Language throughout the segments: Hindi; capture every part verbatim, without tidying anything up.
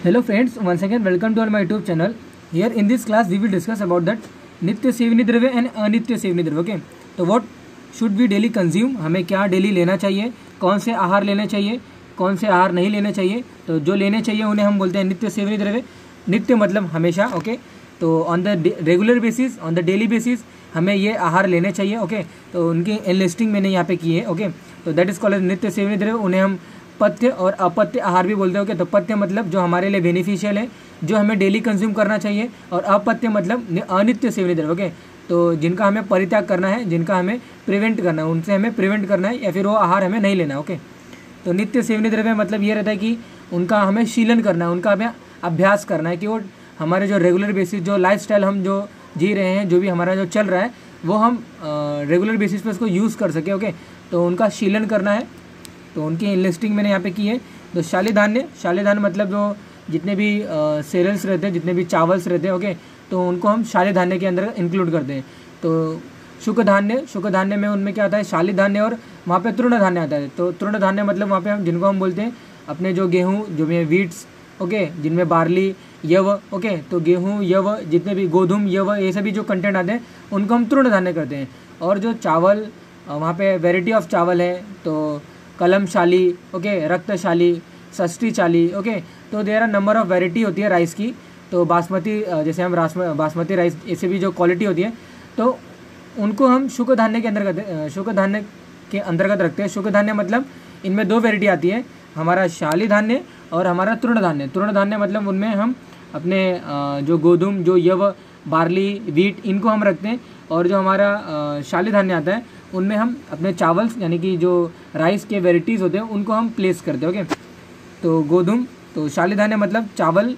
Hello friends, once again welcome to our my YouTube channel. Here in this class we will discuss about that नित्य सेवनीय द्रव्य एंड अनित्य सेवनीय द्रव्य. ओके, तो what should we daily consume, हमें क्या डेली लेना चाहिए, कौन से आहार लेने चाहिए, कौन से आहार नहीं लेने चाहिए. तो जो लेने चाहिए उन्हें हम बोलते हैं नित्य सेवनीय द्रव्य. नित्य मतलब हमेशा. ओके, तो on the regular basis, on the daily basis हमें ये आहार लेने चाहिए. ओके, तो उनकी एनलिस्टिंग मैंने यहाँ पे की है. ओके, तो दैट इज कॉल्ड नित्य सेवनीय द्रव्य. उन्हें हम पथ्य और अपथ्य आहार भी बोलते हैं. ओके, तो पथ्य मतलब जो हमारे लिए बेनिफिशियल है, जो हमें डेली कंज्यूम करना चाहिए, और अपथ्य मतलब अनित्य सेवनीय द्रव्य. ओके, तो जिनका हमें परित्याग करना है, जिनका हमें प्रिवेंट करना है, उनसे हमें प्रिवेंट करना है, या फिर वो आहार हमें नहीं लेना. ओके, तो नित्य सेवनीय द्रव्य मतलब ये रहता है कि उनका हमें शीलन करना है, उनका हमें अभ्यास करना है कि वो हमारे जो रेगुलर बेसिस, जो लाइफस्टाइल हम जो जी रहे हैं, जो भी हमारा जो चल रहा है, वो हम रेगुलर बेसिस पे उसको यूज़ कर सके. ओके, तो उनका शीलन करना है. तो उनकी लिस्टिंग मैंने यहाँ पे की है. तो शाली धान्य, शाली धान्य मतलब जो जितने भी सेरेल्स रहते हैं, जितने भी चावल्स रहते हैं, ओके, तो उनको हम शाली धान्य के अंदर इंक्लूड करते हैं. तो शुक धान्य, शुक धान्य में उनमें क्या आता है, शाली धान्य, और वहाँ पे तृण धान्य आता है. तो तृण धान्य मतलब वहाँ पे हम जिनको हम बोलते हैं अपने जो गेहूँ, जो भी वीट्स, ओके, जिनमें बार्ली, यव, ओके, तो गेहूँ, यव, जितने भी गोधूम, यव, ये सभी जो कंटेंट आते हैं उनको हम तृण धान्य करते हैं. और जो चावल, वहाँ पे वेराइटी ऑफ चावल है, तो कलमशाली, ओके, रक्तशाली, षष्ठी चाली. ओके, तो there are number of variety होती है राइस की. तो बासमती, जैसे हम बासमती राइस, ऐसे भी जो क्वालिटी होती है, तो उनको हम शुक धान्य के अंतर्गत शुक धान्य के अंतर्गत रखते हैं. शुक धान्य मतलब इनमें दो वेराइटी आती है, हमारा शाली धान्य और हमारा तृण धान्य. तृण धान्य मतलब उनमें हम अपने जो गोधूम, जो यव, बार्ली, वीट, इनको हम रखते हैं. और जो हमारा शाली धान्य आता है उनमें हम अपने चावल्स, यानी कि जो राइस के वेराइटीज़ होते हैं, उनको हम प्लेस करते हैं. ओके, तो गोधूम, तो शाली धान्य मतलब चावल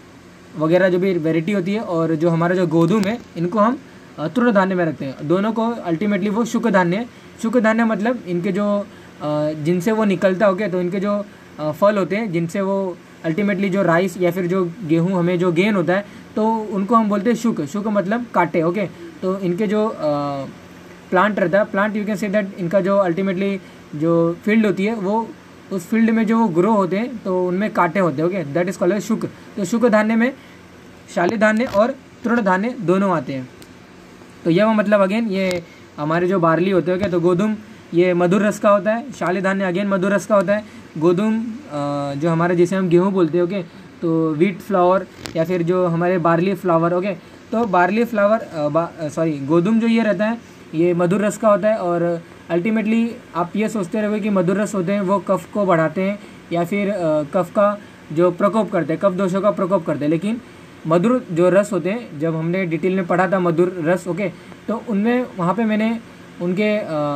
वगैरह जो भी वेराइटी होती है, और जो हमारा जो गोधूम है, इनको हम तृण धान्य में रखते हैं. दोनों को अल्टीमेटली वो शुक धान्य. शुक धान्य मतलब इनके जो जिनसे वो निकलता है, ओके, तो इनके जो फल होते हैं, जिनसे वो अल्टीमेटली जो राइस या फिर जो गेहूँ हमें जो गेन होता है, तो उनको हम बोलते हैं शुक. शुक मतलब कांटे. ओके, तो इनके जो प्लांट रहता है, plant you can say that, इनका जो अल्टीमेटली जो फील्ड होती है, वो उस फील्ड में जो वो ग्रो होते हैं, तो उनमें कांटे होते हैं. ओके, दैट इज कॉल्ड शुक. तो शुक धान्य में शाली धान्य और तृण धान्य दोनों आते हैं. तो यह वो मतलब अगेन ये हमारे जो बार्ली होते हैं, ओके, तो गोधूम ये मधुर रस का होता है, शाली धान्य अगेन मधुर रस का होता है. गोधूम जो हमारे, जिसे हम गेहूँ बोलते हैं, ओके, तो वीट फ्लावर या फिर जो हमारे बार्ली फ्लावर. ओके, तो बार्ली फ्लावर, सॉरी, गोधूम जो ये रहता है, ये मधुर रस का होता है. और अल्टीमेटली आप ये सोचते रहोगे कि मधुर रस होते हैं वो कफ को बढ़ाते हैं, या फिर कफ का जो प्रकोप करते हैं, कफ दोषों का प्रकोप करते हैं. लेकिन मधुर जो रस होते हैं, जब हमने डिटेल में पढ़ा था मधुर रस, ओके, तो उनमें वहाँ पे मैंने उनके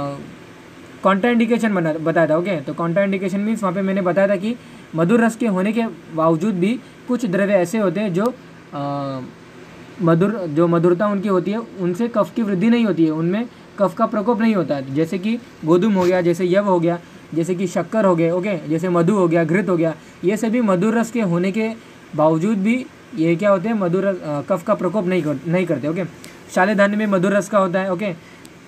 कॉन्ट्राइंडिकेशन बना बताया था. ओके, तो कॉन्ट्राइंडिकेशन मीन्स वहाँ पे मैंने बताया था कि मधुर रस के होने के बावजूद भी कुछ द्रव्य ऐसे होते हैं जो आ, मधुर जो मधुरता उनकी होती है, उनसे कफ की वृद्धि नहीं होती है, उनमें कफ का प्रकोप नहीं होता है. जैसे कि गोधूम हो गया, जैसे यव हो गया, जैसे कि शक्कर हो गए, ओके, जैसे मधु हो गया, घृत हो गया, ये सभी मधुर रस के होने के बावजूद भी ये क्या होते हैं, मधुर कफ का प्रकोप नहीं कर, नहीं करते. ओके, शाली धान्य में मधुर रस का होता है. ओके,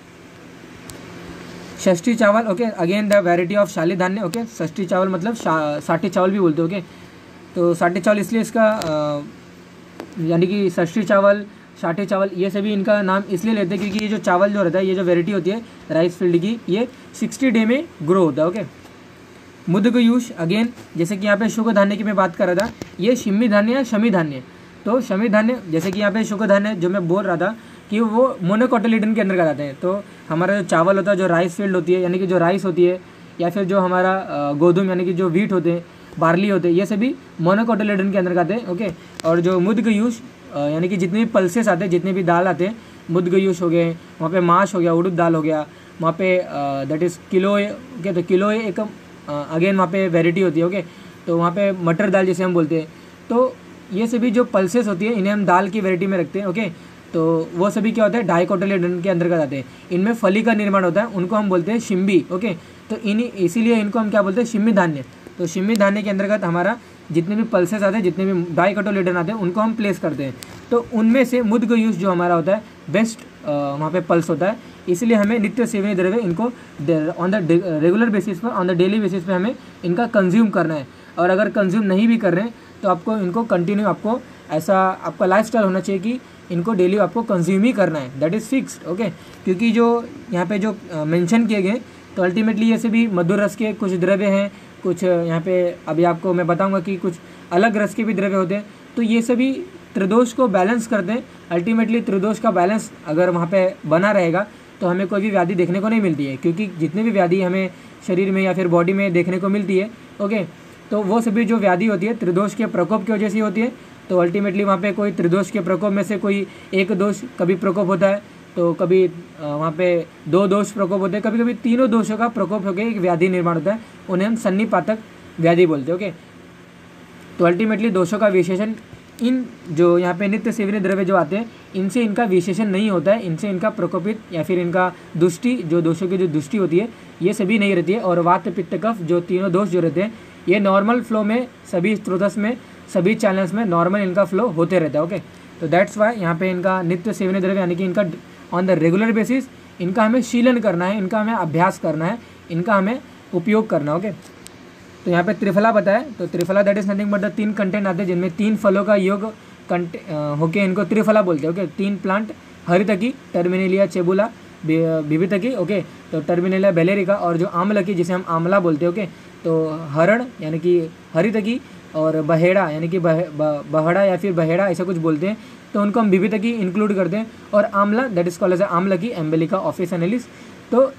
षष्ठी चावल, okay, again the variety of शाली धान्य. ओके, षष्ठी चावल मतलब साठी चावल भी बोलते हैं. ओके, तो साठी चावल इसलिए इसका यानी कि षष्ठी चावल, साठी चावल, ये सभी इनका नाम इसलिए लेते हैं क्योंकि ये जो चावल जो रहता है, ये जो वैरायटी होती है राइस फील्ड की, ये सिक्सटी डे में ग्रो होता है. ओके, मुद्गयूष, अगेन जैसे कि यहाँ पे शुक धान्य की मैं बात कर रहा था, ये शिम्मी धान्य या शमी धान्य. तो शमी धान्य, जैसे कि यहाँ पे शुक धान्य जो मैं बोल रहा था कि वो मोनोकोटिलिडन के अंदर आते हैं. तो हमारा जो चावल होता है, जो राइस फील्ड होती है, यानी कि जो राइस होती है, या फिर जो हमारा गोधूम यानी कि जो वीट होते हैं, बार्ली होते हैं, ये सभी मोनोकोटिलिडन के अंदर आते हैं. ओके, और जो मुद्गयूष यानी कि जितने भी पल्सेस आते हैं, जितने भी दाल आते हैं, मुद्गयूष हो गए, वहाँ पे माश हो गया, उड़द दाल हो गया, वहाँ पे दैट इज़ किलोए. ओके, तो किलोए एक अगेन वहाँ पे वेराइटी होती है. ओके, तो वहाँ पे मटर दाल जिसे हम बोलते हैं. तो ये सभी जो पल्सेस होती है, इन्हें हम दाल की वेराइटी में रखते हैं. ओके, तो वो सभी क्या होता है, डाइकोटिलिडन के अंतर्गत आते हैं. इनमें फली का निर्माण होता है, उनको हम बोलते हैं शिम्बी. ओके, तो इन्हीं इसीलिए इनको हम क्या बोलते हैं, शिम्मी धान्य. तो शिम्मी धान्य के अंतर्गत हमारा जितने भी पल्सेस आते हैं, जितने भी डाइकोटिलिडन आते हैं, उनको हम प्लेस करते हैं. तो उनमें से मुद्गयूष जो हमारा होता है बेस्ट वहाँ पे पल्स होता है. इसलिए हमें नित्य सेवनीय द्रव्य इनको ऑन द रेगुलर बेसिस पर, ऑन द डेली बेसिस पे हमें इनका कंज्यूम करना है. और अगर कंज्यूम नहीं भी कर रहे हैं तो आपको इनको कंटिन्यू आपको ऐसा आपका लाइफस्टाइल होना चाहिए कि इनको डेली आपको कंज्यूम ही करना है, दैट इज़ फिक्स्ड। ओके, क्योंकि जो यहाँ पे जो मेंशन किए गए तो अल्टीमेटली ये सभी मधुर रस के कुछ द्रव्य हैं, कुछ यहाँ पे अभी आपको मैं बताऊंगा कि कुछ अलग रस के भी द्रव्य होते हैं। तो ये सभी त्रिदोष को बैलेंस करते हैं। अल्टीमेटली त्रिदोष का बैलेंस अगर वहाँ पे बना रहेगा तो हमें कोई भी व्याधि देखने को नहीं मिलती है, क्योंकि जितनी भी व्याधि हमें शरीर में या फिर बॉडी में देखने को मिलती है, ओके, तो वो सभी जो व्याधि होती है त्रिदोष के प्रकोप की वजह से होती है। तो अल्टीमेटली वहाँ पे कोई त्रिदोष के प्रकोप में से कोई एक दोष कभी प्रकोप होता है, तो कभी वहाँ पे दो दोष प्रकोप होते हैं, कभी कभी तीनों दोषों का प्रकोप होकर एक व्याधि निर्माण होता है, उन्हें हम सन्निपातक व्याधि बोलते हैं। ओके, तो अल्टीमेटली दोषों का विशेषण इन जो यहाँ पे नित्य सेवनीय द्रव्य जो आते हैं इनसे इनका विशेषण नहीं होता है, इनसे इनका प्रकोपित या फिर इनका दुष्टि जो दोषों की जो दुष्टि होती है ये सभी नहीं रहती है। और वात पित्त कफ जो तीनों दोष जो रहते हैं ये नॉर्मल फ्लो में सभी स्रोतस में सभी चैनल्स में नॉर्मल इनका फ्लो होते रहता है। ओके, तो दैट्स वाई यहाँ पे इनका नित्य सेवनीय द्रव्य यानी कि इनका ऑन द रेगुलर बेसिस इनका हमें शीलन करना है, इनका हमें अभ्यास करना है, इनका हमें उपयोग करना है। ओके, तो यहाँ पे त्रिफला बताया, तो triphala that is nothing but the तीन कंटेंट आते हैं जिनमें तीन फलों का योग कंटे होके इनको त्रिफला बोलते हैं। ओके, तीन प्लांट हरितकी, टर्मिनेलिया चेबुला, विवितकी, ओके, तो टर्मिनेलिया बेलेरिका, और जो आमलकी जिसे हम आमला बोलते हैं। ओके, तो हरण यानी कि हरितकी और बहेड़ा यानी कि बह, बहड़ा या फिर बहेड़ा ऐसा कुछ बोलते हैं, तो उनको हम विवितकी इंक्लूड करते हैं। और amla that is called as आमलकी, एम्बेलिका ऑफिसनेलिस, तो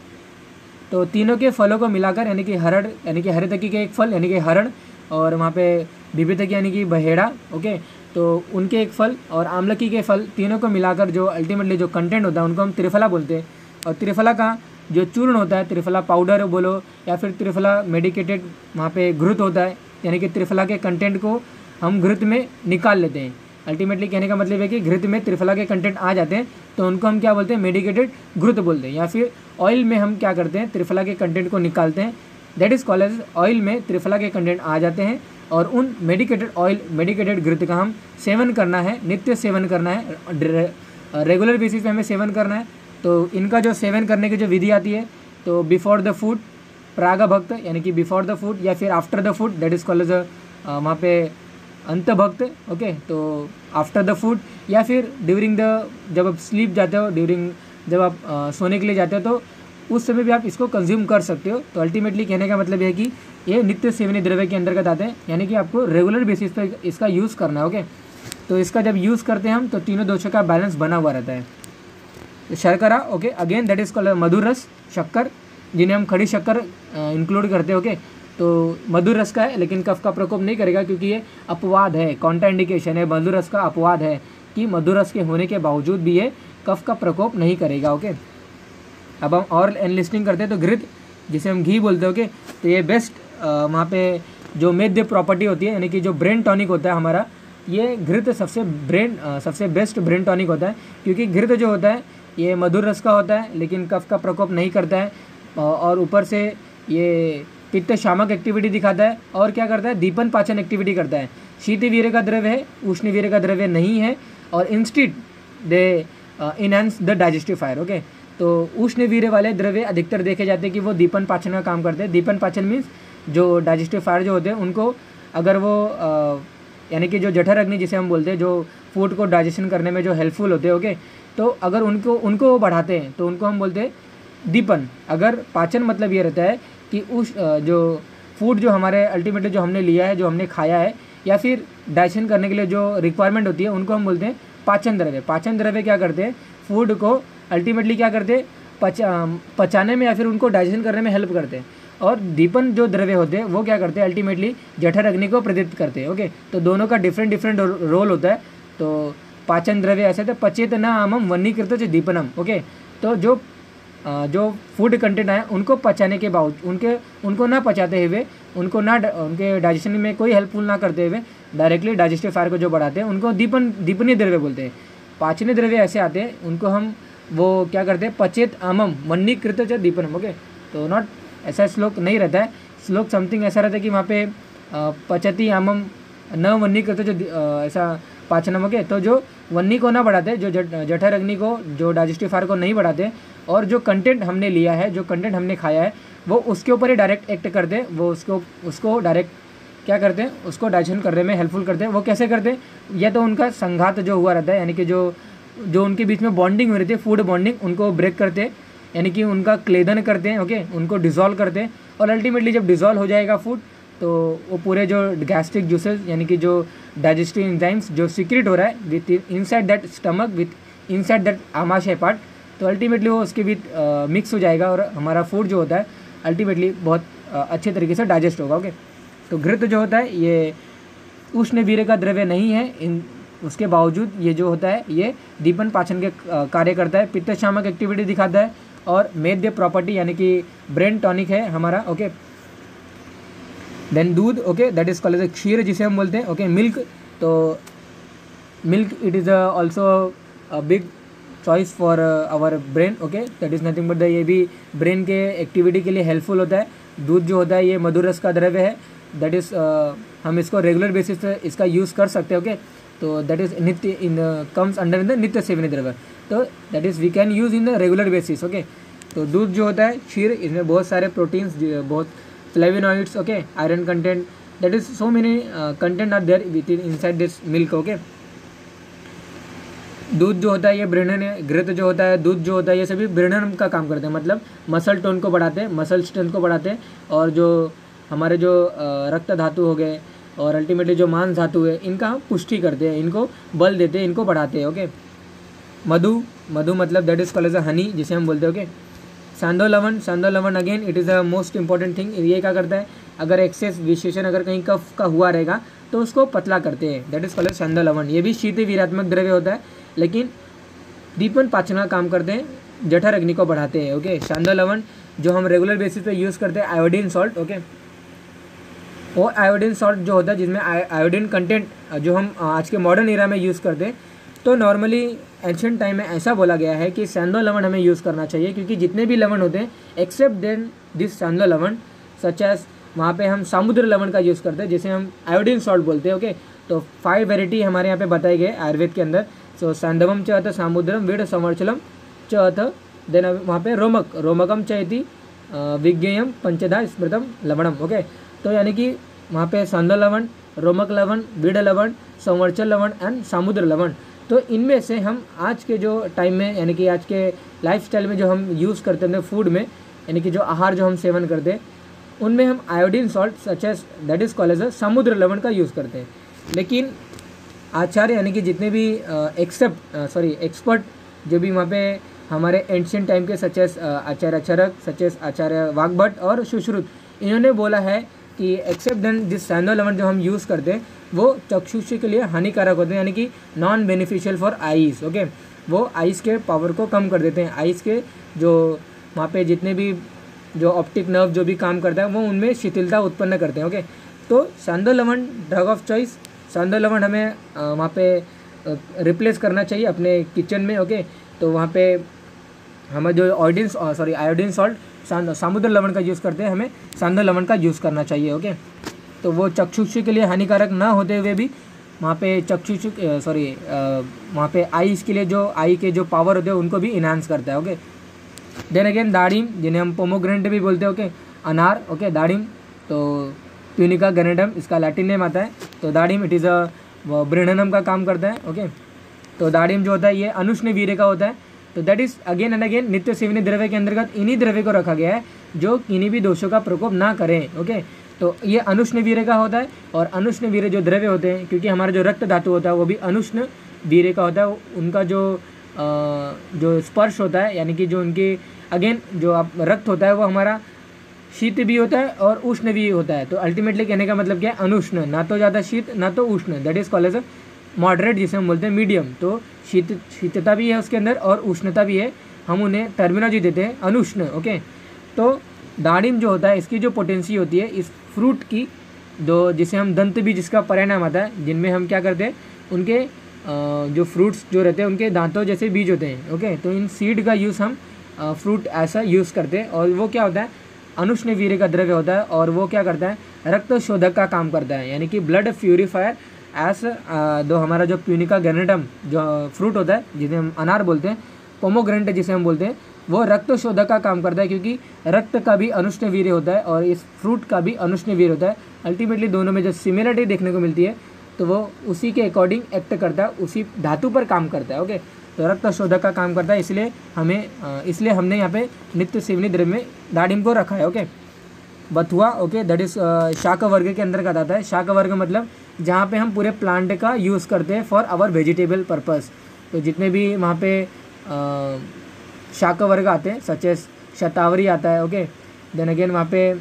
तो तीनों के फलों को मिलाकर यानी कि हरण यानी कि हरितकी के एक फल यानी कि हरण, और वहाँ पे विवितकी यानी कि बहेड़ा, ओके, तो उनके एक फल और आमलकी के फल तीनों को मिलाकर जो अल्टीमेटली जो कंटेंट होता है उनको हम त्रिफला बोलते हैं। और त्रिफला का जो चूर्ण होता है, त्रिफला पाउडर बोलो या फिर त्रिफला मेडिकेटेड वहाँ पे घृत होता है, यानी कि त्रिफला के कंटेंट को हम घृत में निकाल लेते हैं। अल्टीमेटली कहने का मतलब है कि घृत में त्रिफला के कंटेंट आ जाते हैं तो उनको हम क्या बोलते हैं, मेडिकेटेड घृत बोलते हैं। या फिर ऑयल में हम क्या करते हैं, त्रिफला के कंटेंट को निकालते हैं, that is called as oil में त्रिफला के कंटेंट आ जाते हैं और उन मेडिकेटेड ऑयल मेडिकेटेड घृत का हम सेवन करना है, नित्य सेवन करना है, रेगुलर बेसिस पे हमें सेवन करना है। तो इनका जो सेवन करने की जो विधि आती है, तो बिफोर द फूड प्राग भक्त यानी कि बिफोर द फूड, या फिर after the food that is called as वहाँ पे अंत भक्त। ओके, तो आफ्टर द फूड या फिर ड्यूरिंग द जब आप स्लीप जाते हो, ड्यूरिंग जब आप आ, सोने के लिए जाते हो तो उस समय भी आप इसको कंज्यूम कर सकते हो। तो अल्टीमेटली कहने का मतलब है कि ये नित्य सेवनीय द्रव्य के अंतर्गत आते हैं, यानी कि आपको रेगुलर बेसिस पर इसका यूज़ करना है। ओके, तो इसका जब यूज़ करते हैं हम तो तीनों दोषों का बैलेंस बना हुआ रहता है। तो शर्करा, okay, again that is called मधुर रस, शक्कर जिन्हें हम खड़ी शक्कर इंक्लूड करते हैं। ओके, तो मधुर रस का है लेकिन कफ का प्रकोप नहीं करेगा क्योंकि ये अपवाद है, कॉन्ट्राइंडिकेशन है, मधुर रस का अपवाद है कि मधुर रस के होने के बावजूद भी ये कफ का प्रकोप नहीं करेगा। ओके, अब हम और एनलिस्टिंग करते हैं तो घृत जिसे हम घी बोलते हैं। ओके, तो ये बेस्ट वहाँ पे जो मेद्य प्रॉपर्टी होती है यानी कि जो ब्रेन टॉनिक होता है हमारा, ये घृत सबसे ब्रेन सबसे बेस्ट ब्रेन टॉनिक होता है, क्योंकि घृत जो होता है ये मधुर रस का होता है लेकिन कफ का प्रकोप नहीं करता है, और ऊपर से ये पित्त शामक एक्टिविटी दिखाता है, और क्या करता है, दीपन पाचन एक्टिविटी करता है। शीत वीर्य का द्रव्य है, उष्ण वीर्य का द्रव्य नहीं है, और instead they enhance the digestive fire. Okay, तो उष्ण वीर्य वाले द्रव्य अधिकतर देखे जाते हैं कि वो दीपन पाचन का काम करते हैं। दीपन पाचन मीन्स जो डाइजेस्टिव फायर जो होते हैं उनको अगर वो यानी कि जो जठर अग्नि जिसे हम बोलते हैं, जो फूड को डाइजेशन करने में जो हेल्पफुल होते हैं। ओके, तो अगर उनको उनको वो बढ़ाते हैं तो उनको हम बोलते हैं दीपन। अगर पाचन मतलब ये रहता है कि उस जो फूड जो हमारे अल्टीमेटली जो हमने लिया है, जो हमने खाया है, या फिर डाइजेशन करने के लिए जो रिक्वायरमेंट होती है उनको हम बोलते हैं पाचन द्रव्य। पाचन द्रव्य क्या करते हैं, फूड को अल्टीमेटली क्या करते हैं, पचा पचाने में या फिर उनको डाइजेशन करने में हेल्प करते हैं। और दीपन जो द्रव्य होते हैं वो क्या करते हैं, अल्टीमेटली जठर अग्नि को प्रदीप्त करते हैं। ओके, तो दोनों का डिफरेंट डिफरेंट रोल होता है। तो पाचन द्रव्य ऐसे थे, पचेत न आमम वन्नीकृत च दीपनम। ओके, तो जो जो फूड कंटेंट है उनको पचाने के बावजूद उनके उनको ना पचाते हुए, उनको ना उनके डाइजेशन में कोई हेल्पफुल ना करते हुए डायरेक्टली डाइजेस्टिव फायर को जो बढ़ाते हैं उनको दीपन दीपनीय द्रव्य बोलते हैं। पाचनीय द्रव्य ऐसे आते हैं उनको हम वो क्या करते हैं, पचेत आमम वन्नीकृत च दीपनम। ओके, तो नॉट ऐसा श्लोक नहीं रहता है, श्लोक समथिंग ऐसा रहता है कि वहाँ पे पचती आमम न वन्नीकृत जो ऐसा पाचनम। ओके, तो जो वन्नी को ना बढ़ाते, जो जठर अग्नि को, जो डाइजेस्टिव फायर को नहीं बढ़ाते, और जो कंटेंट हमने लिया है, जो कंटेंट हमने खाया है, वो उसके ऊपर ही डायरेक्ट एक्ट करते, वो उसको उसको डायरेक्ट क्या करते हैं, उसको डाइजेशन करने में हेल्पफुल करते हैं। वो कैसे करते हैं, या तो उनका संघात जो हुआ रहता है, यानी कि जो जो उनके बीच में बॉन्डिंग हो रही थी, फूड बॉन्डिंग, उनको ब्रेक करते हैं, यानी कि उनका क्लेदन करते हैं, ओके, उनको डिज़ोल्व करते हैं। और अल्टीमेटली जब डिज़ोल्व हो जाएगा फूड, तो वो पूरे जो गैस्ट्रिक जूसेस, यानी कि जो डाइजेस्टिव एंजाइम्स जो सीक्रेट हो रहा है with inside that stomach, with inside that आमाशय पार्ट, तो अल्टीमेटली वो उसके विथ मिक्स हो जाएगा और हमारा फूड जो होता है अल्टीमेटली बहुत uh, अच्छे तरीके से डाइजेस्ट होगा। ओके, तो घृत जो होता है ये उष्ण वीर्य का द्रव्य नहीं है, इन उसके बावजूद ये जो होता है ये दीपन पाचन के कार्य करता है, पित्त शामक एक्टिविटी दिखाता है और मेद्य प्रॉपर्टी यानी कि ब्रेन टॉनिक है हमारा। ओके, देन दूध, okay, that is called as ksheer जिसे हम बोलते हैं। ओके, मिल्क, तो milk it is also a big choice for our brain. Okay, that is nothing but the, ये भी ब्रेन के एक्टिविटी के लिए हेल्पफुल होता है। दूध जो होता है ये मधुर रस का द्रव्य है, दैट इज़ uh, हम इसको रेगुलर बेसिस पे इसका यूज़ कर सकते हैं। ओके, तो दैट इज़ नित्य in comes under in the नित्य सेवनीय द्रव्य, तो that is we can use in the regular basis. Okay, तो दूध जो होता है क्षीर, इसमें बहुत सारे प्रोटीन्स, बहुत flavonoids, okay, iron content, that is so many content are there within inside this milk. Okay, दूध जो होता है ये ब्रेनन है, घृत जो होता है, दूध जो होता है, ये सभी ब्रेनन का काम करते हैं, मतलब मसल टोन को बढ़ाते हैं, मसल स्ट्रेंथ को बढ़ाते हैं, और जो हमारे जो रक्त धातु हो गए और अल्टीमेटली जो मांस धातु है इनका पुष्टि करते हैं, इनको बल देते हैं, इनको बढ़ाते हैं। ओके, मधु, मधु मतलब that is called as a honey जिसे हम बोलते हैं। ओके, सांदो लवण, सांदो लवण again it is a most important thing. ये क्या करता है, अगर एक्सेस विशेषण अगर कहीं कफ का हुआ रहेगा तो उसको पतला करते हैं, दैट इज कॉल्ड एज सांदो लवण। ये भी शीत वीरात्मक द्रव्य होता है, लेकिन दीपन पाचन का काम करते हैं, जठर अग्नि को बढ़ाते हैं। ओके, सांदो लवण जो हम रेगुलर बेसिस पे यूज़ करते हैं, आयोडीन सॉल्ट। ओके, वो आयोडीन सॉल्ट जो होता है जिसमें आयोडीन कंटेंट जो हम आज के मॉडर्न एरा में यूज़ करते हैं, तो नॉर्मली एंशिएंट टाइम में ऐसा बोला गया है कि सांदो लवण हमें यूज़ करना चाहिए, क्योंकि जितने भी लवण होते हैं एक्सेप्ट देन दिस सांदो लवण, सच एज वहाँ पे हम समुद्र लवण का यूज़ करते हैं जिसे हम आयोडीन सॉल्ट बोलते हैं। ओके, तो फाइव वेराइटी हमारे यहाँ पे बताए गए आयुर्वेद के अंदर। सो सांदवम च अथ सामुद्रम वीड संवर्चलम च अथ, देन वहाँ पे रोमक, रोमकम च इति विज्ञेयम पंचधा स्मृतम लवणम। ओके, तो यानी कि वहाँ पे सांदो लवण, रोमक लवण, बीड़ लवण, संवर्चल लवण एंड समुद्र लवण, तो इनमें से हम आज के जो टाइम में यानी कि आज के लाइफस्टाइल में जो हम यूज़ करते हैं फूड में, यानी कि जो आहार जो हम सेवन करते हैं उनमें हम iodine salt such as that is called as समुद्र लवण का यूज़ करते हैं। लेकिन आचार्य यानी कि जितने भी एक्सेप्ट सॉरी एक्सपर्ट जो भी वहाँ पे हमारे एंशिएंट टाइम के सच एज आचार्य चरक, सच एज आचार्य वाग्भट और सुश्रुत, इन्होंने बोला है कि एक्सेप्ट देन जिस सांदो लवण जो हम यूज़ करते हैं वो चक्षुष के लिए हानिकारक होते हैं, यानी कि non beneficial for eyes. Okay, वो आइस के पावर को कम कर देते हैं, आइस के जो वहाँ पे जितने भी जो ऑप्टिक नर्व जो भी काम करता है वो उनमें शिथिलता उत्पन्न करते हैं। ओके, तो सांदो लवण ड्रग ऑफ चॉइस, सांदो लवण हमें वहाँ पे रिप्लेस करना चाहिए अपने किचन में। ओके, तो वहाँ पे हमें जो आयोडीन सॉरी आयोडीन सॉल्ट समुद्र लवण का यूज़ करते हैं, हमें सांदो लवण का यूज़ करना चाहिए। ओके, तो वो चक्षुष के लिए हानिकारक ना होते हुए भी वहाँ पे चक्षुष सॉरी वहाँ पे आईज के लिए जो आई के जो पावर होते हैं उनको भी इन्हांस करता है। ओके, देन अगेन दाड़िम जिन्हें हम पोमोग्रेनेट भी बोलते हैं। ओके, अनार। ओके, दाड़िम तो ट्यूनिका गैनेडम इसका लैटिन नेम आता है। तो दाड़िम इट इज़ अ ब्रेननम का काम करता है। ओके, तो दाड़िम जो होता है ये अनुष्ण वीर्य का होता है। तो that is again and again नित्य सेवनीय द्रव्य के अंतर्गत इन्हीं द्रव्य को रखा गया है जो किन्हीं भी दोषों का प्रकोप ना करें। ओके, तो ये अनुष्ण वीर्य का होता है, और अनुष्ण वीर्य जो द्रव्य होते हैं, क्योंकि हमारा जो रक्त धातु होता है वो भी अनुष्ण वीर्य का होता है, उनका जो आ, जो स्पर्श होता है, यानी कि जो उनके अगेन जो आप रक्त होता है वो हमारा शीत भी होता है और उष्ण भी होता है। तो अल्टीमेटली कहने का मतलब क्या है, अनुष्ण, ना तो ज़्यादा शीत ना तो उष्ण, that is called as a moderate जिसे हम बोलते हैं मीडियम। तो शीत शीतता भी है उसके अंदर और उष्णता भी है, हम उन्हें टर्मिनोलॉजी देते हैं अनुष्ण। ओके, तो दाड़िम जो होता है इसकी जो पोटेंसी होती है इस फ्रूट की, दो जिसे हम दंत बीज जिसका परिणाम आता है, जिनमें हम क्या करते हैं उनके जो फ्रूट्स जो रहते हैं उनके दांतों जैसे बीज होते हैं। ओके, तो इन सीड का यूज़ हम फ्रूट ऐसा यूज़ करते हैं, और वो क्या होता है अनुष्ण वीर्य का द्रव्य होता है, और वो क्या करता है रक्त शोधक का काम करता है, यानी कि ब्लड प्यूरिफायर एस दो हमारा जो प्यूनिका गैनेडम जो फ्रूट होता है जिसे हम अनार बोलते हैं, पोमोग्रेनेट जिसे हम बोलते हैं, वो रक्त शोधक का काम करता है, क्योंकि रक्त का भी अनुष्णवीर्य होता है और इस फ्रूट का भी अनुष्णवीर्य होता है। अल्टीमेटली दोनों में जो सिमिलरिटी देखने को मिलती है तो वो उसी के अकॉर्डिंग एक्ट करता है, उसी धातु पर काम करता है। ओके, तो रक्त शोधक का काम करता है, इसलिए हमें इसलिए हमने यहाँ पे नित्य सेवनी द्रव्य में दाडिम को रखा है। ओके, बथुआ, ओके, दैट इज शाक वर्ग के अंदर का आता है। शाक वर्ग मतलब जहाँ पे हम पूरे प्लांट का यूज़ करते हैं फॉर आवर वेजिटेबल पर्पस। तो जितने भी वहाँ पे शाक वर्ग आते हैं, सच एस शतावरी आता है। ओके, देन अगेन वहाँ पे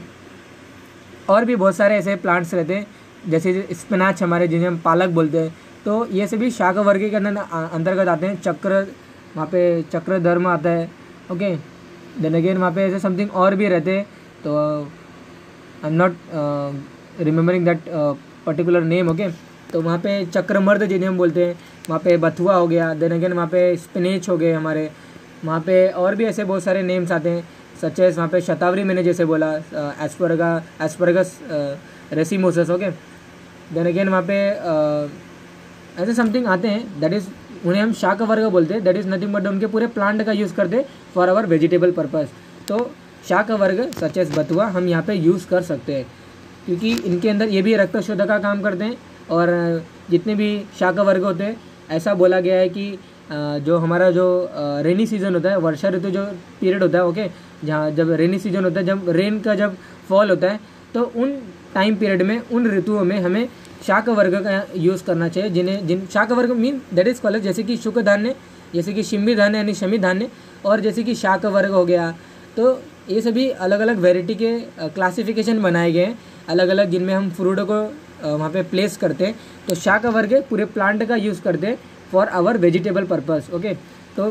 और भी बहुत सारे ऐसे प्लांट्स रहते हैं, जैसे स्पिनाच हमारे जिन्हें हम पालक बोलते हैं, तो ये सभी शाक वर्ग के अंदर अंतर्गत आते हैं। चक्र, वहाँ पे चक्र धर्म आता है। ओके, देन अगेन वहाँ पे ऐसे समथिंग और भी रहते हैं, तो I am not remembering that particular name. Okay, तो वहाँ पे चक्रमर्द जिन्हें हम बोलते हैं, वहाँ पे बथुआ हो गया। देन अगेन वहाँ पे स्पिनेच हो गए हमारे, वहाँ पे और भी ऐसे बहुत सारे नेम्स आते हैं, सच एस वहाँ पे शतावरी मैंने जैसे बोला, asparagus asparagus racemosus. Okay, then again वहाँ पे uh, ऐसे समथिंग आते हैं, दैट इज़ उन्हें हम शाक वर्ग बोलते हैं। दैट इज़ नथिंग बट उनके पूरे प्लांट का यूज़ करते फॉर आवर वेजिटेबल पर्पस। तो शाक वर्ग सच एस बथुआ हम यहाँ पे यूज़ कर सकते हैं, क्योंकि इनके अंदर ये भी रक्त शोधक का काम करते हैं। और जितने भी शाक वर्ग होते हैं, ऐसा बोला गया है कि जो हमारा जो रेनी सीजन होता है, वर्षा ऋतु जो पीरियड होता है, ओके, जहाँ जब रेनी सीजन होता है, जब रेन का जब फॉल होता है, तो उन टाइम पीरियड में, उन ऋतुओं में हमें शाक वर्ग का यूज़ करना चाहिए, जिन्हें जिन शाक वर्ग मीन दैट इज़ कॉल्ड, जैसे कि शुक्र धान्य, जैसे कि शिम्बी धान्य यानी शमी धान्य, और जैसे कि शाक वर्ग हो गया। तो ये सभी अलग अलग वेराइटी के क्लासिफिकेशन बनाए गए हैं अलग अलग, जिनमें हम फ्रूट को वहाँ पे प्लेस करते हैं। तो शाक वर्ग पूरे प्लांट का यूज़ करते हैं for our vegetable purpose. Okay, तो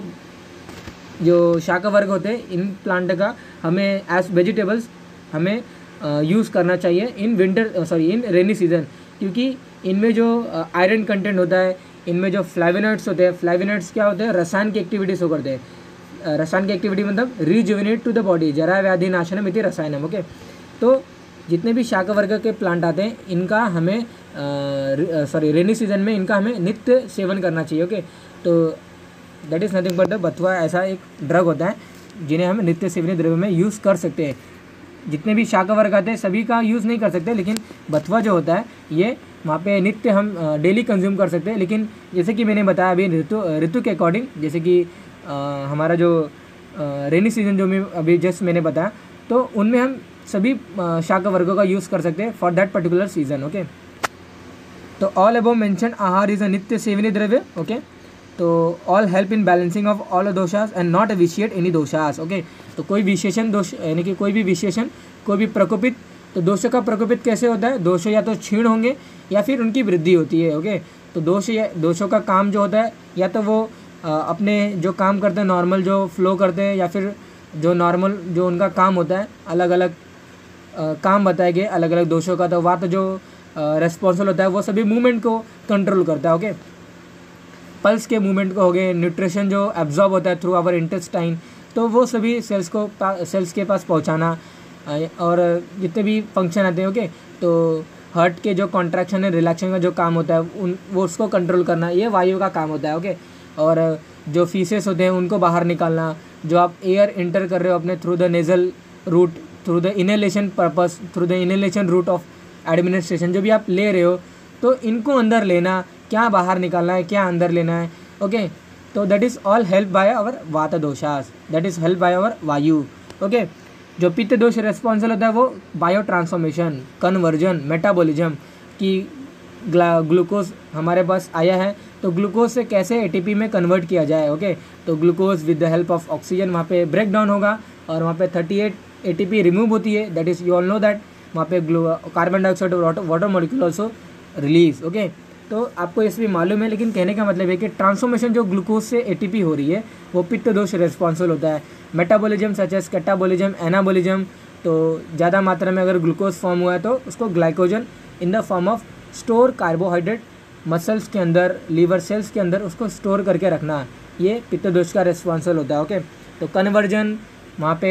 जो शाक वर्ग होते हैं इन प्लांट का हमें एज वेजिटेबल्स हमें यूज़ करना चाहिए in winter sorry in rainy season, क्योंकि इनमें जो आयरन कंटेंट होता है, इनमें जो फ्लेवोनॉइड्स होते हैं, फ्लेवोनॉइड्स क्या होते हैं, रसायन की एक्टिविटीज़ को करते हैं। रसायन की एक्टिविटी मतलब रिजुविनेट टू द बॉडी, जरा व्याधि नाशनम इति रसायनम। ओके, तो जितने भी शाक वर्ग के प्लांट आते हैं, इनका हमें सॉरी रेनी सीजन में इनका हमें नित्य सेवन करना चाहिए। ओके, तो that is nothing but the बथुआ ऐसा एक ड्रग होता है जिन्हें हम नित्य सेवनीय द्रव्य में यूज़ कर सकते हैं। जितने भी शाक वर्ग आते हैं सभी का यूज़ नहीं कर सकते, लेकिन बथुआ जो होता है ये वहाँ पे नित्य हम डेली कंज्यूम कर सकते हैं। लेकिन जैसे कि मैंने बताया अभी ऋतु ऋतु के अकॉर्डिंग, जैसे कि आ, हमारा जो रेनी सीजन जो मैं अभी जस्ट मैंने बताया, तो उनमें हम सभी शाक वर्गों का यूज़ कर सकते हैं for that particular season. Okay, तो ऑल अबव मेंशन आहार इज़ अ नित्य सेवनीय द्रव्य। ओके, तो all help in balancing of all doshas and not vitiate any doshas. Okay, तो कोई विशेषण दोष यानी कि कोई भी विशेषण, कोई भी प्रकोपित, तो दोषों का प्रकोपित कैसे होता है, दोष या तो क्षीण होंगे या फिर उनकी वृद्धि होती है। ओके, तो दोष या दोषों का काम जो होता है, या तो वो आ, अपने जो काम करते हैं नॉर्मल जो फ्लो करते हैं, या फिर जो नॉर्मल जो उनका काम होता है, अलग अलग आ, काम बताए गए अलग अलग दोषों का। तो वहाँ तो जो रेस्पॉन्सिबल होता है वो सभी मूवमेंट को कंट्रोल करता है। ओके, पल्स के मूवमेंट को हो गए, न्यूट्रिशन जो एब्जॉर्ब होता है थ्रू आवर इंटेस्टाइन, तो वो सभी सेल्स को सेल्स के पास पहुंचाना, और जितने भी फंक्शन आते हैं। ओके, तो हार्ट के जो कॉन्ट्रैक्शन है, रिलैक्सेशन का जो काम होता है उन वो उसको कंट्रोल करना, ये वायु का काम होता है। ओके, और जो फीसेस होते हैं उनको बाहर निकालना, जो आप एयर इंटर कर रहे हो अपने through the nasal route, through the inhalation purpose, through the inhalation route of administration, जो भी आप ले रहे हो तो इनको अंदर लेना, क्या बाहर निकालना है, क्या अंदर लेना है। ओके, तो that is all help by our vata doshas, that is help by our vayu. Okay, जो पित्त दोष रेस्पॉन्सिबल होता है वो बायो ट्रांसफॉर्मेशन, कन्वर्जन, मेटाबॉलिज्म की ग्लूकोज हमारे पास आया है, तो ग्लूकोज से कैसे एटीपी में कन्वर्ट किया जाए। ओके, तो glucose with the help of oxygen वहाँ पे ब्रेक डाउन होगा और वहाँ पे थर्टी एट एटीपी रिमूव होती है, that is you all know that. वहाँ पे कार्बन डाइऑक्साइड और water molecule also release. Okay, तो आपको इस भी मालूम है, लेकिन कहने का मतलब है कि ट्रांसफॉर्मेशन जो ग्लूकोज से एटीपी हो रही है वो पित्त दोष रेस्पॉन्सिबल होता है। Metabolism such as catabolism, anabolism, तो ज़्यादा मात्रा में अगर ग्लूकोज फॉर्म हुआ है तो उसको glycogen in the form of store carbohydrate muscles के अंदर, लीवर सेल्स के अंदर उसको स्टोर करके रखना, ये पित्त दोष का रेस्पॉन्सिबल होता है। ओके, तो कन्वर्जन वहाँ पे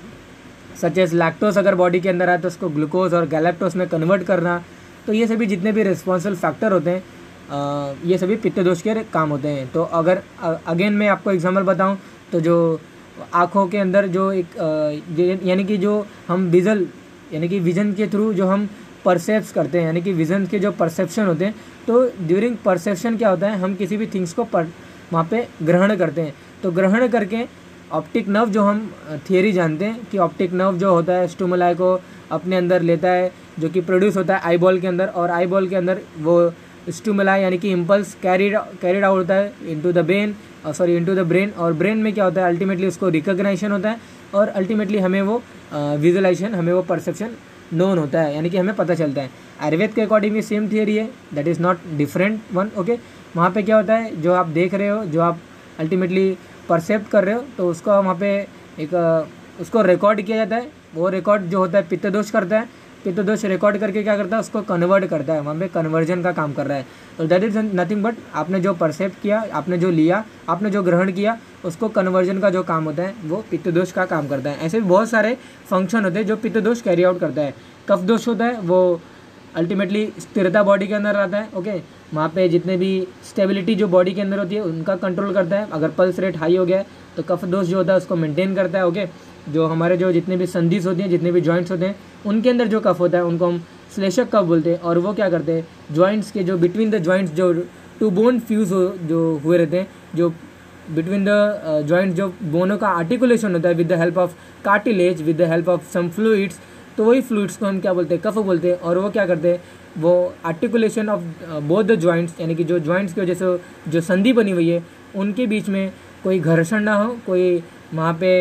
सच एस लैक्टोज अगर बॉडी के अंदर आए तो उसको ग्लूकोज और गैलेक्टोज में कन्वर्ट करना, तो ये सभी जितने भी रिस्पॉन्सिबल फैक्टर होते हैं आ, ये सभी पित्त दोष के काम होते हैं। तो अगर अगेन मैं आपको एग्जांपल बताऊं तो जो आँखों के अंदर जो एक अ, यानी कि जो हम विजल यानी कि विजन के थ्रू जो हम परसेप्स करते हैं, यानी कि विजन के जो परसेप्शन होते हैं, तो ड्यूरिंग परसेप्शन क्या होता है, हम किसी भी थिंग्स को पर वहाँ पे ग्रहण करते हैं। तो ग्रहण करके ऑप्टिक नर्व जो हम थियरी जानते हैं कि ऑप्टिक नर्व जो होता है स्टिमुलाई को अपने अंदर लेता है, जो कि प्रोड्यूस होता है आई बॉल के अंदर, और आई बॉल के अंदर वो स्टिमुलाई यानी कि इम्पल्स कैरीड कैरीड आउट होता है into the brain sorry into the brain, और ब्रेन में क्या होता है अल्टीमेटली उसको रिकग्नाइजेशन होता है, और अल्टीमेटली हमें वो विजुअलाइजेशन हमें वो परसेप्शन नोन होता है, यानी कि हमें पता चलता है। आयुर्वेद के अकॉर्डिंग भी सेम थियरी है, that is not different one. Okay, वहाँ पे क्या होता है, जो आप देख रहे हो, जो आप अल्टीमेटली परसेप्ट कर रहे हो, तो उसका वहाँ पे एक उसको रिकॉर्ड किया जाता है। वो रिकॉर्ड जो होता है पित्तदोष करता है, पित्तदोष रिकॉर्ड करके क्या करता है, उसको कन्वर्ट करता है, वहाँ पे कन्वर्जन का काम कर रहा है। तो दैट इज़ नथिंग बट आपने जो परसेप्ट किया, आपने जो लिया, आपने जो ग्रहण किया, उसको कन्वर्जन का जो काम होता है वो पित्तदोष का काम करता है। ऐसे भी बहुत सारे फंक्शन होते हैं जो पित्तदोष कैरी आउट करता है। कफ दोष होता है वो अल्टीमेटली स्थिरता बॉडी के अंदर आता है। ओके, वहाँ पे जितने भी स्टेबिलिटी जो बॉडी के अंदर होती है उनका कंट्रोल करता है। अगर पल्स रेट हाई हो गया है तो कफ दोष जो होता है उसको मेंटेन करता है। ओके, जो हमारे जो जितने भी संधिस होती हैं, जितने भी जॉइंट्स होते हैं, उनके अंदर जो कफ होता है उनको हम श्लेषक कफ बोलते हैं, और वो क्या करते हैं, जॉइंट्स के जो बिटवीन द जॉइंट्स जो टू बोन फ्यूज हो जो हुए रहते हैं, जो बिटवीन द जॉइंट जो बोनों का आर्टिकुलेशन होता है with the help of cartilage, with the help of some fluids, तो वही फ्लूइड्स को हम क्या बोलते हैं, कफ बोलते हैं। और वो क्या करते हैं, वो articulation of both the joints, यानी कि जो जॉइंट्स की वजह से जो संधि बनी हुई है उनके बीच में कोई घर्षण ना हो, कोई वहाँ पे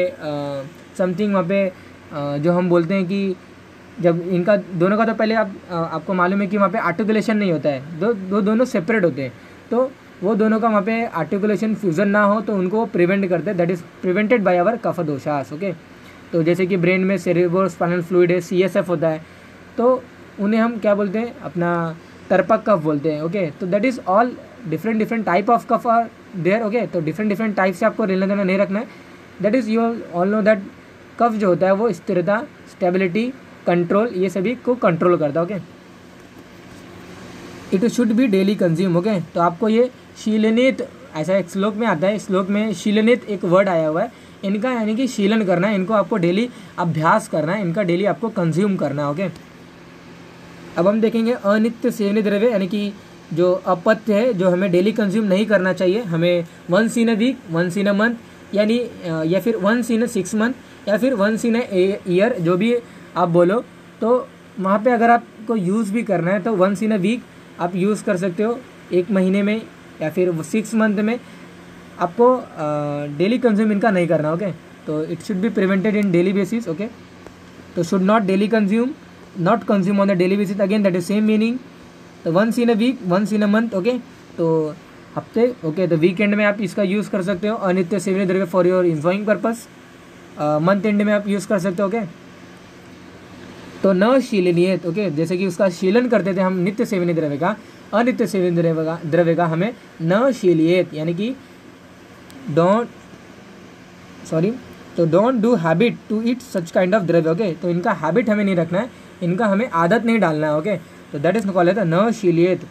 समथिंग वहाँ पे uh, जो हम बोलते हैं कि जब इनका दोनों का तो पहले आप uh, आपको मालूम है कि वहाँ पे आर्टिकुलेशन नहीं होता है, दो दो दोनों सेपरेट होते हैं, तो वो दोनों का वहाँ पे आर्टिकुलेशन फ्यूजन ना हो तो उनको प्रिवेंट करते हैं, that is prevented by our kapha doshas. Okay, तो जैसे कि ब्रेन में सेरेब्रो स्पाइनल फ्लूइड है, सी एस एफ होता है, तो उन्हें हम क्या बोलते हैं, अपना तर्पक कफ बोलते हैं। ओके, तो that is all different different type of kapha are there. Okay, तो डिफरेंट डिफरेंट टाइप से आपको लेना देना नहीं रखना है, that is you all know that कफ जो होता है वो स्थिरता, स्टेबिलिटी, कंट्रोल, ये सभी को कंट्रोल करता है। Okay, it should be daily consume. Okay, तो आपको ये शीलनित ऐसा एक श्लोक में आता है, श्लोक में शीलनित एक वर्ड आया हुआ है, इनका यानी कि शीलन करना है, इनको आपको डेली अभ्यास करना है, इनका डेली आपको कंज्यूम करना है। ओके, अब हम देखेंगे अनित्य सेवनीय द्रव्य, यानी कि जो अपत्य है, जो हमें डेली कंज्यूम नहीं करना चाहिए, हमें once in a week, once in a month, यानी या फिर once in a six month, या फिर वंस इन अ ईयर, जो भी आप बोलो, तो वहाँ पे अगर आपको यूज़ भी करना है तो वंस इन अ वीक आप यूज़ कर सकते हो, एक महीने में, या फिर सिक्स मंथ में आपको डेली कंज्यूम इनका नहीं करना। ओके, तो it should be prevented in daily basis. Okay, तो should not daily consume, not consume on the daily basis, again that is same meaning. तो once in a week, once in a month. Okay, तो हफ्ते। ओके, तो वीकेंड में आप इसका यूज़ कर सकते हो अनित्य सेवनीय द्रव्य for your enjoying purpose, month end में आप यूज़ कर सकते हो। ओके, तो न शीलनीयत। ओके, जैसे कि उसका शीलन करते थे हम नित्य सेवनीय द्रव्य का, अनित्य सेवनीय द्रव्य का द्रव्य का हमें न शीलियत, यानी कि डोंट सॉरी तो don't do habit to eat such kind of द्रव्य। ओके, तो इनका हैबिट हमें नहीं रखना है, इनका हमें आदत नहीं डालना है। ओके, तो दैट इज कॉल्ड है न शीलियत।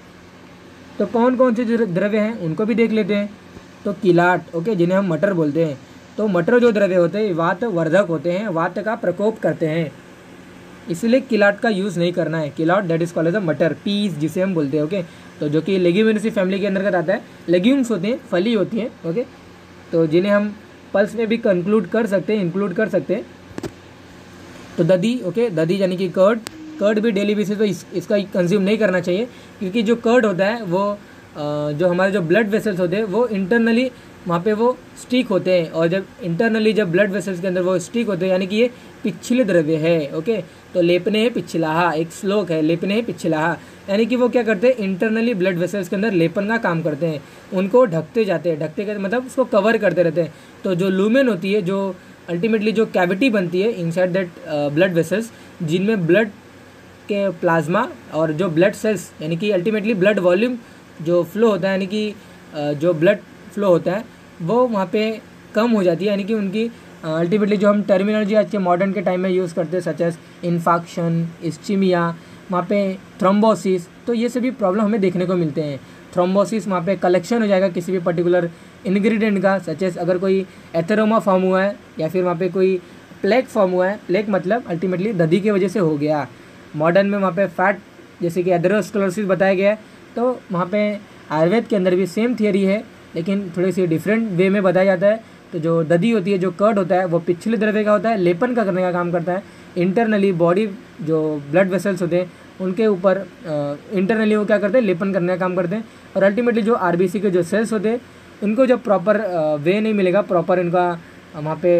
तो कौन कौन से जो द्रव्य हैं उनको भी देख लेते हैं। तो किलाट, ओके, जिन्हें हम मटर बोलते हैं, तो मटर जो द्रव्य होते हैं वात वर्धक होते हैं, वात का प्रकोप करते हैं, इसलिए किलाट का यूज़ नहीं करना है। किलाट that is called as a matar, peas जिसे हम बोलते हैं। ओके, तो जो कि लेग्यूमिनेसी फैमिली के अंतर्गत आता है, लेग्यूम्स होते हैं, फली होती हैं। ओके, तो जिन्हें हम पल्स में भी कंक्लूड कर सकते हैं, इंक्लूड कर सकते हैं। तो दधी, ओके, दधी यानी कि कर्ड, कर्ड भी डेली बेसिस पे इस, इसका कंज्यूम नहीं करना चाहिए, क्योंकि जो कर्ड होता है वो जो हमारे जो ब्लड वेसल्स होते हैं वो इंटरनली वहाँ पे वो स्टिक होते हैं, और जब इंटरनली जब ब्लड वेसल्स के अंदर वो स्टिक होते हैं, यानी कि ये पिछले द्रव्य है। ओके, तो लेपने है पिछलाहा, एक श्लोक है, लेपने है पिछलाहा, यानी कि वो क्या करते हैं, इंटरनली ब्लड वेसल्स के अंदर लेपन का काम करते हैं, उनको ढकते जाते हैं, ढकते का मतलब उसको कवर करते रहते हैं। तो जो लूमेन होती है, जो अल्टीमेटली जो कैविटी बनती है इनसाइड दैट ब्लड वेसल्स, जिनमें ब्लड के प्लाज्मा और जो ब्लड सेल्स, यानी कि अल्टीमेटली ब्लड वॉल्यूम जो फ्लो होता है, यानी कि जो ब्लड फ्लो होता है वो वहाँ पे कम हो जाती है, यानी कि उनकी अल्टीमेटली जो हम टर्मिनोलॉजी आज के मॉडर्न के टाइम में यूज़ करते हैं, सच एज इन्फाक्शन, इस्चीमिया, वहाँ पे थ्रोम्बोसिस, तो ये सभी प्रॉब्लम हमें देखने को मिलते हैं। थ्रोम्बोसिस वहाँ पे कलेक्शन हो जाएगा किसी भी पर्टिकुलर इंग्रेडिएंट का, सचेस अगर कोई एथेरोमा फॉर्म हुआ है या फिर वहाँ पे कोई प्लेक फॉर्म हुआ है, प्लेक मतलब अल्टीमेटली दधी की वजह से हो गया। मॉडर्न में वहाँ पे फैट जैसे कि एथेरोस्क्लेरोसिस बताया गया है, तो वहाँ पे आयुर्वेद के अंदर भी सेम थियरी है लेकिन थोड़ी सी डिफरेंट वे में बताया जाता है। तो जो दधी होती है, जो कर्ड होता है, वो पिछले द्रव्य का होता है, लेपन का करने का काम करता है। इंटरनली बॉडी जो ब्लड वेसल्स होते हैं उनके ऊपर इंटरनली वो क्या करते हैं, लेपन करने का काम करते हैं। और अल्टीमेटली जो आरबीसी के जो सेल्स होते हैं उनको जब प्रॉपर वे नहीं मिलेगा, प्रॉपर इनका वहाँ पे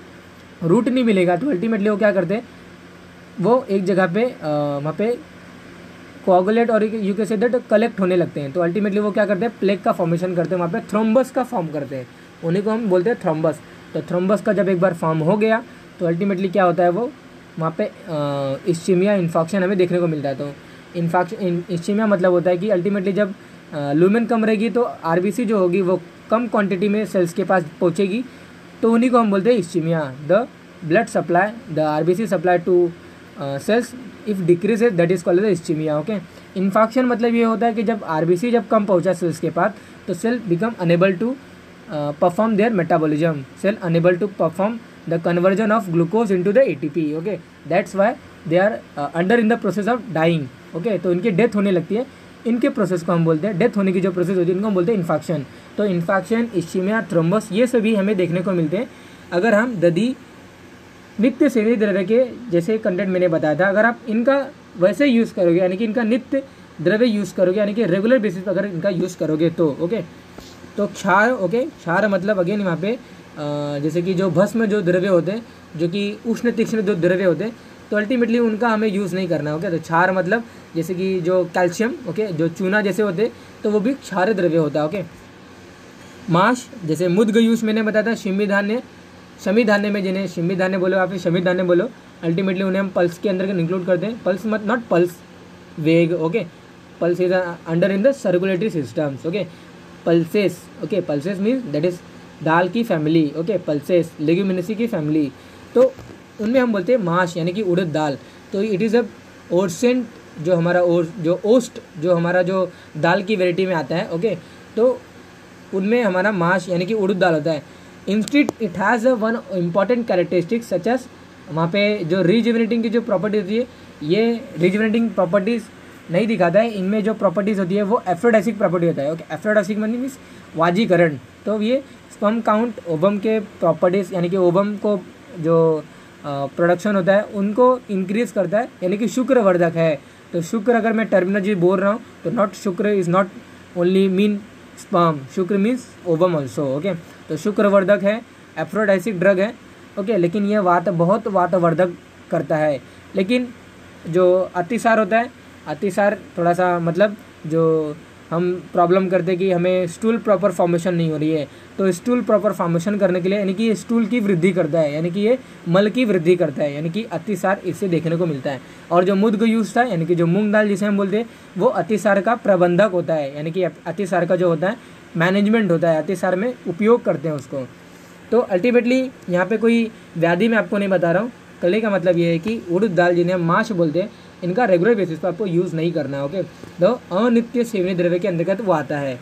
रूट नहीं मिलेगा, तो अल्टीमेटली वो क्या करते हैं, वो एक जगह पे वहाँ पे कोआगुलेट और you can say that collect होने लगते हैं। तो अल्टीमेटली वो क्या करते हैं, प्लेक का फॉर्मेशन करते हैं, वहाँ पे थ्रोम्बस का फॉर्म करते हैं, उन्हीं को हम बोलते हैं थ्रोम्बस। तो थ्रोम्बस का जब एक बार फॉर्म हो गया तो अल्टीमेटली क्या होता है, वो वहाँ पे इस्चीमिया इन्फेक्शन हमें देखने को मिलता है। तो इन्फेक्शन इस्चीमिया मतलब होता है कि अल्टीमेटली जब लूमेन कम रहेगी तो आरबीसी जो होगी वो कम क्वांटिटी में सेल्स के पास पहुँचेगी, तो उन्हीं को हम बोलते हैं ischemia. The blood supply, the RBC supply to cells if decreases that is called the ischemia. Okay, infection मतलब ये होता है कि जब आरबीसी जब कम पहुंचा सेल्स के पास तो cell become unable to perform their metabolism, cell unable to perform the conversion of glucose into the ATP. Okay, that's why they are under in the process of dying. Okay, तो इनकी डेथ होने लगती है, इनके प्रोसेस को हम बोलते हैं, डेथ होने की जो प्रोसेस होती है इनको हम बोलते हैं इन्फेक्शन। तो इन्फेक्शन, इस्चीमिया, थ्रोम्बस ये सभी हमें देखने को मिलते हैं अगर हम दधी नित्य सेवनीय द्रव्य के जैसे कंटेंट मैंने बताया था, अगर आप इनका वैसे यूज़ करोगे यानी कि इनका नित्य द्रव्य यूज़ करोगे यानी कि रेगुलर बेसिस पर अगर इनका यूज़ करोगे तो ओके। तो क्षार, ओके, क्षार मतलब अगेन वहाँ पे जैसे कि जो भस्म जो द्रव्य होते हैं, जो कि उष्ण तीक्ष्ण जो द्रव्य होते हैं, तो अल्टीमेटली उनका हमें यूज़ नहीं करना। ओके, तो क्षार मतलब जैसे कि जो कैल्शियम, ओके, जो चूना जैसे होते हैं तो वो भी क्षार द्रव्य होता है। ओके, माश जैसे मुद्ग यूज मैंने बताया था, शिमी धान्य, शमी धान्य में जिन्हें शिमी धान्य बोलो या फिर शमी धान्य बोलो, अल्टीमेटली उन्हें हम पल्स के अंदर इंक्लूड करते हैं। पल्स मत नॉट पल्स, वेग। Okay, pulse is under in the circulatory systems. Okay, pulses, okay, pulses means that is दाल की फैमिली। ओके, पल्सेस लेग्यूमिनेसी की फैमिली, तो उनमें हम बोलते हैं माश यानी कि उड़द दाल। तो इट इज़ अ ओरसेंट, जो हमारा ओर जो ओस्ट जो हमारा जो दाल की वेराइटी में आता है। ओके, तो उनमें हमारा माश यानी कि उड़द दाल होता है। Instead it has a one important characteristic such as, वहाँ पे जो रिजुविनेटिंग की जो प्रॉपर्टी होती है, ये रिजुविनेटिंग प्रॉपर्टीज़ नहीं दिखाता है, इनमें जो प्रॉपर्टीज़ होती है वो एफ्रोडाइसिक प्रॉपर्टी होता है। ओके, एफ्रोडाइसिक मतलब मीन्स वाजीकरण। तो ये स्पर्म काउंट, ओवम के प्रॉपर्टीज़ यानी कि ओवम को जो प्रोडक्शन होता है उनको इंक्रीज करता है, यानी कि शुक्रवर्धक है। तो शुक्र अगर मैं टर्मिनोलॉजी बोल रहा हूँ तो not shukra is not only mean sperm, shukra means ovum also. Okay, तो शुक्रवर्धक है, एफ्रोडाइसिक ड्रग है। ओके, लेकिन ये वात बहुत वातवर्धक करता है। लेकिन जो अतिसार होता है, अतिसार थोड़ा सा मतलब जो हम प्रॉब्लम करते हैं कि हमें स्टूल प्रॉपर फॉर्मेशन नहीं हो रही है, तो स्टूल प्रॉपर फॉर्मेशन करने के लिए यानी कि ये स्टूल की वृद्धि करता है, यानी कि ये मल की वृद्धि करता है, यानी कि अतिसार इससे देखने को मिलता है। और जो मुद्ग यूज था यानी कि जो मूंग दाल जिसे हम बोलते हैं, वो अतिसार का प्रबंधक होता है, यानी कि अतिसार का जो होता है मैनेजमेंट होता है, अतिसार में उपयोग करते हैं उसको। तो अल्टीमेटली यहाँ पे कोई व्याधि मैं आपको नहीं बता रहा हूँ, कहने का मतलब ये है कि उड़द दाल जिन्हें हम माश बोलते हैं, इनका रेगुलर बेसिस पर आपको यूज़ नहीं करना है। ओके, तो अनित्य सेवनीय द्रव्य के अंतर्गत वो आता है।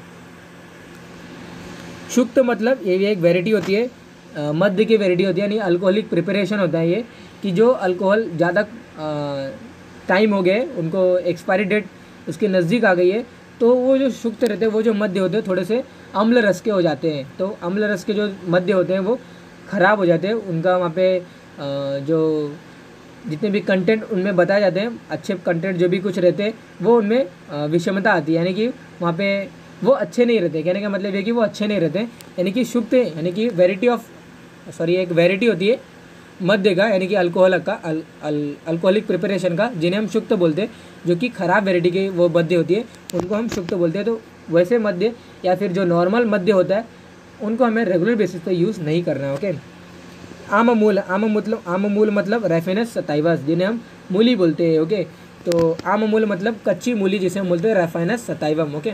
शुक्त मतलब ये भी एक वेराइटी होती है, मध्य की वेराइटी होती है, यानी अल्कोहलिक प्रिपरेशन होता है ये, कि जो अल्कोहल ज़्यादा टाइम हो गए, उनको एक्सपायरी डेट उसके नज़दीक आ गई है, तो वो जो शुक्त रहते हैं, वो जो मध्य होते हैं थोड़े से अम्ल रस के हो जाते हैं। तो अम्ल रस के जो मध्य होते हैं वो ख़राब हो जाते हैं, उनका वहाँ पे जो जितने भी कंटेंट उनमें बताए जाते हैं, अच्छे कंटेंट जो भी कुछ रहते हैं वो उनमें विषमता आती है, यानी कि वहाँ पे वो अच्छे नहीं रहते। कहने का मतलब ये कि वो अच्छे नहीं रहते, यानी कि शुक्त यानी कि वेराइटी ऑफ सॉरी एक वेराइटी होती है मध्य का, यानी कि अल्कोहल का अल, अल, अल्कोहलिक प्रिपरेशन का, जिन्हें हम शुक्त बोलते हैं, जो कि ख़राब वेराइटी की वो मध्य होती है, उनको हम शुक्त बोलते हैं। तो वैसे मध्य या फिर जो नॉर्मल मध्य होता है उनको हमें रेगुलर बेसिस पर यूज़ नहीं करना है। ओके, आम मूल, आम मतलब आम मूल मतलब रेफिनस सताइवस, जिन्हें हम मूली बोलते हैं। ओके, तो आम मूल मतलब कच्ची मूली जिसे हम बोलते हैं रेफाइनस सताइवम। ओके,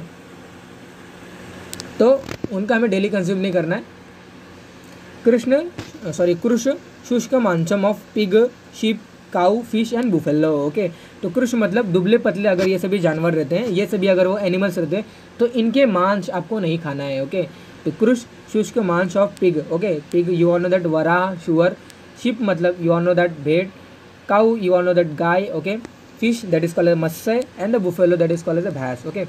तो उनका हमें डेली कंज्यूम नहीं करना है। कृष्ण सॉरी कृष शुष्क मांसम of pig, sheep, cow, fish and buffalo. Okay, तो कृष मतलब दुबले पतले अगर ये सभी जानवर रहते हैं, ये सभी अगर वो एनिमल्स रहते हैं तो इनके मांस आपको नहीं खाना है। ओके, तो कृष शुष्क मांस of pig. Okay, pig you all know that varaha suar, sheep मतलब you all know that bhed, cow you all know that gai. Okay, fish that is called as matsya and the buffalo that is called as a bhains. Okay,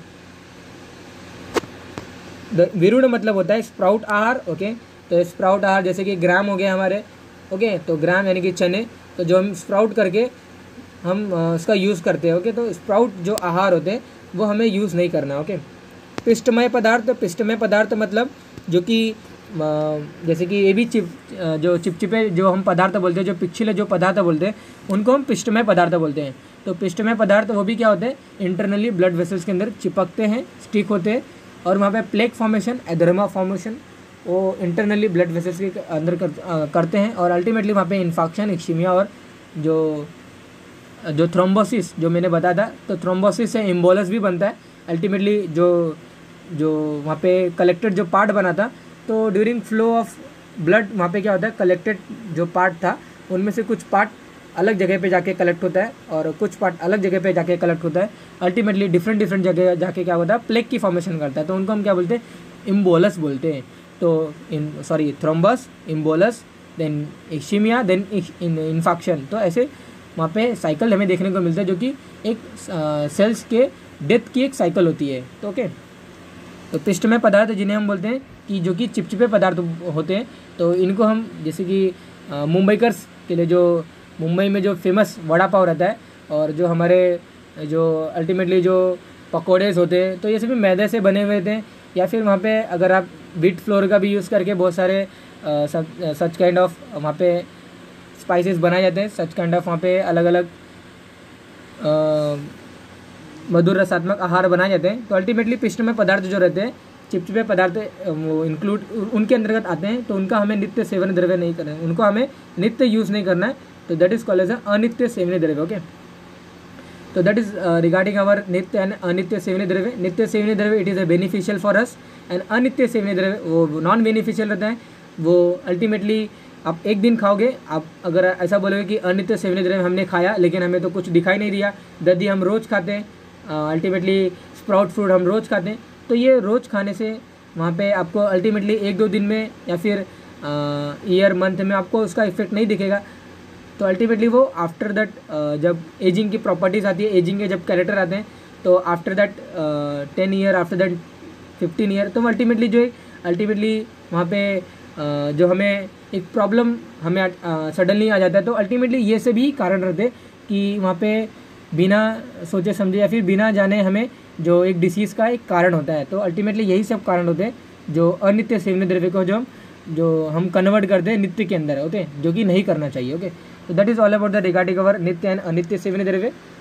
the विरुड़ मतलब होता है स्प्राउट आहार। ओके, तो स्प्राउट आहार जैसे कि ग्राम हो गए हमारे। ओके, तो ग्राम यानी कि चने, तो जो हम स्प्राउट करके हम उसका यूज़ करते हैं। ओके, तो स्प्राउट जो आहार होते हैं वो हमें यूज़ नहीं करना। ओके, पिष्टमय पदार्थ, पिष्टमय पदार्थ मतलब जो कि जैसे कि ये भी चिप जो चिपचिपे जो हम पदार्थ बोलते हैं, जो पिछले जो पदार्थ बोलते हैं उनको हम पिष्टमय पदार्थ बोलते हैं। तो पिष्टमय पदार्थ वो भी क्या होते हैं, इंटरनली ब्लड वेसल्स के अंदर चिपकते हैं, स्टिक होते हैं, और वहाँ पे प्लेक फॉर्मेशन, एथेरेमा फॉर्मेशन वो इंटरनली ब्लड वेसल्स के अंदर कर, आ, करते हैं, और अल्टीमेटली वहाँ पे इन्फेक्शन, इक्सीमिया और जो जो थ्रोम्बोसिस जो मैंने बताया था, तो थ्रोम्बोसिस से एम्बोलस भी बनता है। अल्टीमेटली जो जो वहाँ पे कलेक्टेड जो पार्ट बना था, तो ड्यूरिंग फ्लो ऑफ ब्लड वहाँ पे क्या होता है, कलेक्टेड जो पार्ट था उनमें से कुछ पार्ट अलग जगह पे जाके कलेक्ट होता है और कुछ पार्ट अलग जगह पे जाके कलेक्ट होता है। अल्टीमेटली डिफरेंट डिफरेंट जगह जाके क्या होता है, प्लेग की फॉर्मेशन करता है, तो उनको हम क्या बोलते हैं, इम्बोलस बोलते हैं। तो in sorry thrombus, embolus, then इक्सीमिया, देन इन्फेक्शन। तो ऐसे वहाँ पे साइकिल हमें देखने को मिलता है, जो कि एक सेल्स के डेथ की एक साइकिल होती है। तो ओके, तो पिष्टमय पदार्थ जिन्हें हम बोलते हैं कि जो कि चिपचिपे पदार्थ होते हैं, तो इनको हम जैसे कि मुंबईकर्स के लिए जो मुंबई में जो फेमस वड़ा पाव रहता है, और जो हमारे जो अल्टीमेटली जो पकौड़ेज होते हैं, तो ये सभी मैदे से बने हुए थे, या फिर वहाँ पे अगर आप व्हीट फ्लोर का भी यूज़ करके बहुत सारे सच काइंड ऑफ वहाँ पे स्पाइसेस बनाए जाते हैं, सच काइंड ऑफ वहाँ पे अलग अलग मधुर रसात्मक आहार बनाए जाते हैं। तो अल्टीमेटली पिष्टमय पदार्थ जो रहते हैं, चिपचिपे पदार्थ वो इंक्लूड उनके अंतर्गत आते हैं, तो उनका हमें नित्य सेवन द्रव्य नहीं करना है, उनको हमें नित्य यूज़ नहीं करना है, तो दैट इज़ कॉल्ड एज अनित्य सेवनीय द्रव्य। ओके, तो दैट इज रिगार्डिंग आवर नित्य एंड अनित्य सेवनीय द्रव्य। नित्य सेवनीय द्रव्य it is a beneficial for us, and अनित्य सेवनीय द्रव्य वो नॉन बेनिफिशियल रहता है। वो अल्टीमेटली आप एक दिन खाओगे, आप अगर ऐसा बोलोगे कि अनित्य सेवनीय द्रव्य हमने खाया लेकिन हमें तो कुछ दिखाई नहीं दिया, दही हम रोज़ खाते हैं, अल्टीमेटली स्प्राउट फ्रूट हम रोज़ खाते हैं, तो ये रोज़ खाने से वहाँ पे आपको अल्टीमेटली एक दो दिन में या फिर ईयर मंथ में आपको उसका इफेक्ट नहीं दिखेगा। तो अल्टीमेटली वो आफ्टर दैट जब एजिंग की प्रॉपर्टीज़ आती है, एजिंग के जब कैरेक्टर आते हैं, तो after that ten year, after that fifteen year, तो अल्टीमेटली जो है अल्टीमेटली वहाँ पे uh, जो हमें एक प्रॉब्लम हमें सडनली uh, आ जाता है। तो अल्टीमेटली ये से भी कारण रहते कि वहाँ पे बिना सोचे समझे या फिर बिना जाने हमें जो एक डिसीज़ का एक कारण होता है। तो अल्टीमेटली यही सब कारण होते हैं जो अनित्य सेवनीय द्रव्य को जो हम जो हम कन्वर्ट करते हैं नित्य के अंदर, ओके, जो कि नहीं करना चाहिए। ओके, तो that is all about the regarding our नित्य एंड अनित्य सेवनीय द्रव्य।